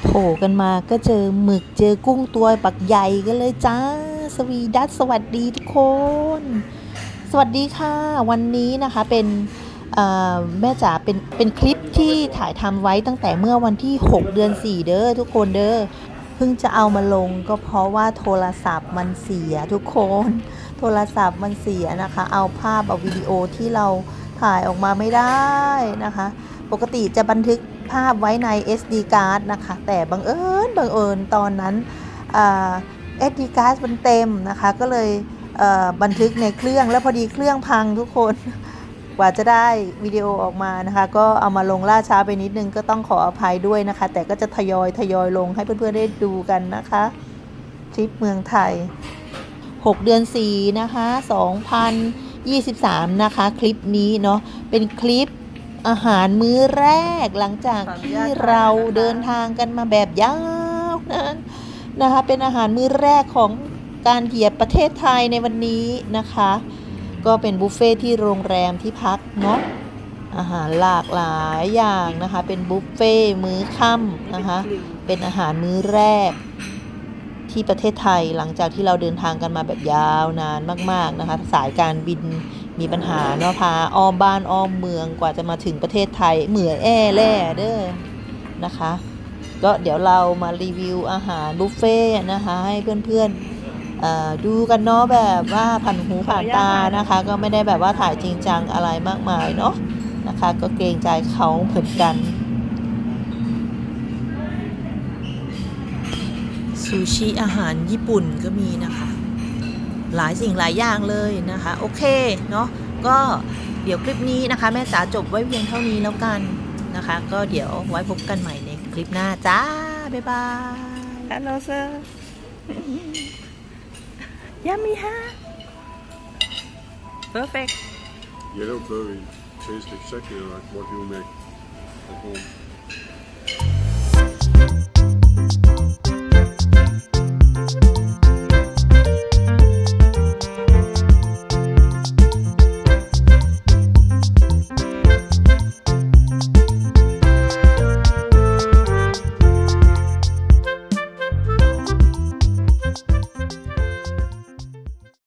โผล่กันมาก็เจอหมึกเจอกุ้งตัวปักใหญ่กันเลยจ้าสวีดัสสวัสดีทุกคนสวัสดีค่ะวันนี้นะคะเป็นแม่จ๋าเป็นคลิปที่ถ่ายทำไว้ตั้งแต่เมื่อวันที่6เดือน4เด้อทุกคนเด้อเพิ่งจะเอามาลงก็เพราะว่าโทรศัพท์มันเสียทุกคนโทรศัพท์มันเสียนะคะเอาภาพเอาวิดีโอที่เราถ่ายออกมาไม่ได้นะคะปกติจะบันทึกภาพไว้ใน SD card นะคะแต่บังเอิญตอนนั้นSD card มันเต็มนะคะก็เลยบันทึกในเครื่องแล้วพอดีเครื่องพังทุกคนกว่าจะได้วิดีโอออกมานะคะก็เอามาลงล่าช้าไปนิดนึงก็ต้องขออภัยด้วยนะคะแต่ก็จะทยอยลงให้เพื่อนๆได้ดูกันนะคะทริปเมืองไทย6เดือน4นะคะ2023นะคะคลิปนี้เนาะเป็นคลิปอาหารมื้อแรกหลังจากที่เราเดินทางกันมาแบบยาวนานนะคะเป็นอาหารมื้อแรกของการเหยียบประเทศไทยในวันนี้นะคะก็เป็นบุฟเฟ่ที่โรงแรมที่พักเนาะอาหารหลากหลายอย่างนะคะเป็นบุฟเฟ่มื้อค่ำนะคะเป็นอาหารมื้อแรกที่ประเทศไทยหลังจากที่เราเดินทางกันมาแบบยาวนานมากๆนะคะสายการบินมีปัญหาเนาะพาอ้อมบ้านอ้อมเมืองกว่าจะมาถึงประเทศไทยเหมือแแล่เด้อนะคะก็เดี๋ยวเรามารีวิวอาหารบุฟเฟ่นะคะให้เพื่อนๆดูกันเนาะแบบว่าผ่านหูผ่านตานะคะก็ไม่ได้แบบว่าถ่ายจริงจังอะไรมากมายเนาะนะคะก็เกรงใจเขาเหมือนกันซูชิอาหารญี่ปุ่นก็มีนะคะหลายสิ่งหลายอย่างเลยนะคะโอเคเนาะก็เดี๋ยวคลิปนี้นะคะแม่จ๋าจบไว้เพียงเท่านี้แล้วกันนะคะก็เดี๋ยวไว้พบกันใหม่ในคลิปหน้าจ้าบ๊ายบาย Hello sir Yummy huh Perfect Yellow curry tastes exactly like what you make at home